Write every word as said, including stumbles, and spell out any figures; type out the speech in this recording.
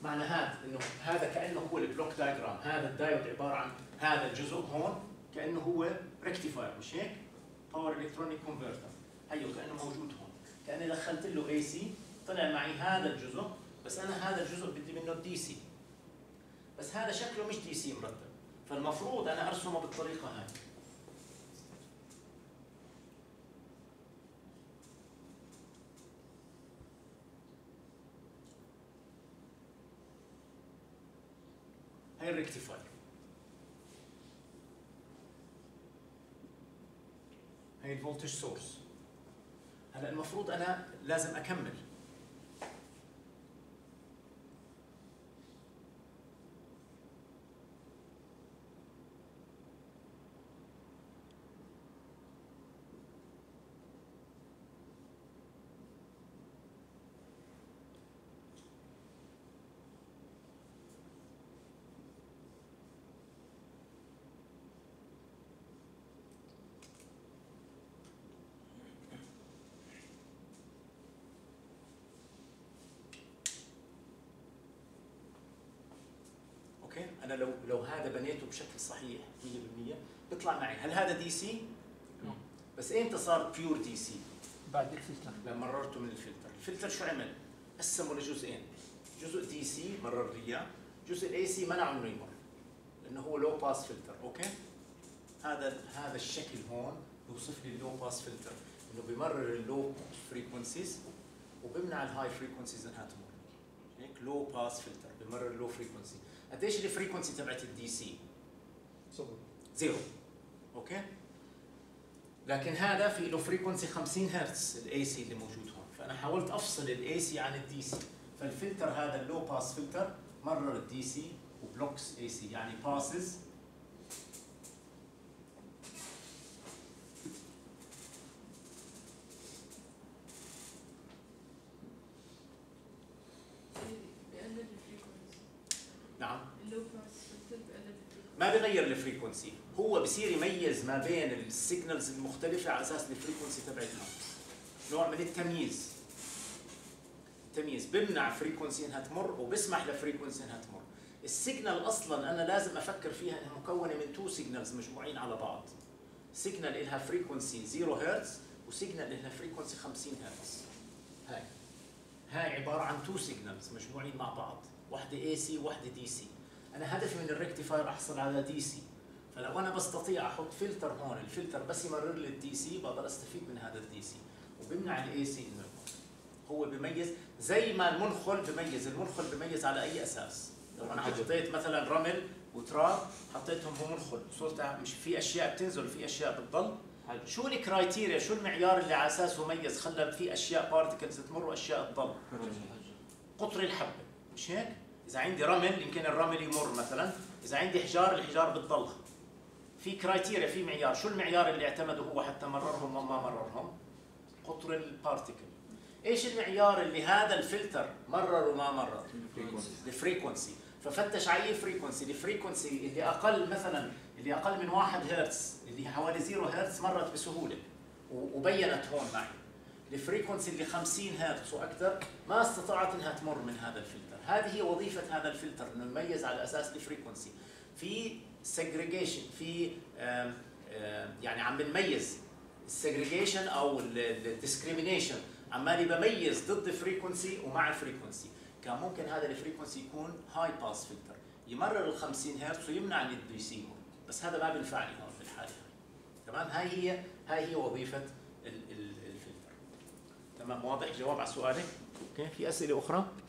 معنى هذا انه هذا كانه هو البلوك دايجرام، هذا الدايود عباره عن هذا الجزء هون كانه هو ريكتيفاير، مش هيك؟ باور الكترونيك كونفرتر، هيو كانه موجود هون، كاني دخلت له اي سي طلع معي هذا الجزء، بس انا هذا الجزء بدي منه دي سي، بس هذا شكله مش دي سي مرتب، فالمفروض انا ارسمه بالطريقه هاي. هاي الريكتيفاير، هاي الفولتج سورس. هلا المفروض انا لازم اكمل، انا لو لو هذا بنيته بشكل صحيح مية بالمية بيطلع معي. هل هذا دي سي؟ بس امتى صار بيور دي سي؟ بعد الفلتر، لما مررته من الفلتر. الفلتر شو عمل؟ قسمه لجزئين، جزء دي سي مرر لي اياه، جزء الاي سي منعه انه يمر لانه هو لو باس فلتر. اوكي؟ هذا هذا الشكل هون بيوصف لي اللو باس فلتر، انه بمرر اللو فريكونسيز وبمنع الهاي فريكونسيز انها تمر. هيك لو باس فلتر بمرر اللو فريكونسي. قديش الفريكونسي تبعت الدي سي؟ صفر، زيرو. اوكي؟ لكن هذا في له فريكونسي خمسين هرتز الاي سي اللي موجود هون، فانا حاولت افصل الاي سي عن الدي سي، فالفلتر هذا اللو باس فلتر مرر الدي سي وبلوكس اي سي، يعني باسز نعم ما بيغير الفريكونسي، هو بصير يميز ما بين السيجنالز المختلفة على اساس الفريكونسي تبعتها، نوع من التمييز. تمييز بمنع فريكونسي انها تمر وبسمح لفريكونسي انها تمر. السيجنال اصلا انا لازم افكر فيها انها مكونه من تو سيجنالز مجموعين على بعض. سيجنال لها فريكونسي صفر هرتز وسيجنال لها فريكونسي خمسين هرتز. هاي هاي عباره عن تو سيجنالز مجموعين مع بعض، واحده اي سي وواحده دي سي. انا هدفي من الريكتيفاير احصل على دي سي، فلو انا بستطيع احط فلتر هون، الفلتر بس يمرر لي الدي سي بقدر استفيد من هذا الدي سي وبمنع الاي سي انه هو بيميز زي ما المنخل بيميز. المنخل بيميز على اي اساس؟ لو انا حطيت مثلا رمل وتراب حطيتهم هو منخل، صرت مش في اشياء بتنزل في اشياء بتضل. شو الكرايتيريا، شو المعيار اللي على اساسه ميز خلى في اشياء بارتكلز تمر واشياء تضل؟ قطر الحبه، مش هيك؟ اذا عندي رمل يمكن الرمل يمر مثلا، اذا عندي حجار الحجار بتضلها. في كرايتيريا، في معيار. شو المعيار اللي اعتمده هو حتى مررهم وما مررهم؟ قطر البارتكل. ايش المعيار اللي هذا الفلتر مرر وما مرر؟ الفريكونسي. ففتش على اي فريكونسي، الفريكونسي اللي اقل مثلا اللي اقل من واحد هرتز اللي حوالي زيرو هرتز مرت بسهوله وبينت هون معي. الفريكونسي اللي خمسين هرتز واكثر ما استطاعت انها تمر من هذا الفلتر. هذه هي وظيفه هذا الفلتر، انه يميز على اساس الفريكونسي. في سيجريجيشن، في آم آم يعني عم بنميز السيجريجيشن او الديسكريمينيشن، عمالي بميز ضد فريكونسي ومع فريكونسي. كان ممكن هذا الفريكونسي يكون هاي باس فلتر يمرر ال خمسين هرتز ويمنع الدي سي، بس هذا ما بينفعني هون في الحاله هاي. تمام؟ هاي هي هاي هي وظيفه الفلتر. تمام؟ واضح الجواب على سؤالك؟ اوكي، في اسئله اخرى؟